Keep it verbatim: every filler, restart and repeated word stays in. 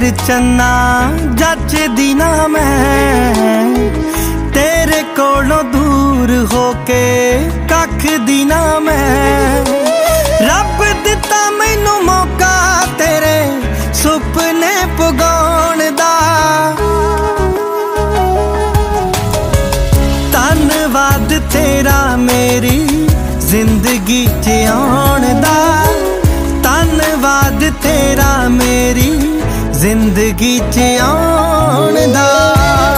चन्ना जचदी ना मैं, तेरे कोलों दूर होके कखदी ना मैं। रब दिता मैनू मौका तेरे सुपने पुगाउण दा, धन्नवाद तेरा मेरी जिंदगी च आउण दा, धन्नवाद तेरा मेरी जिंदगी च आउण दा।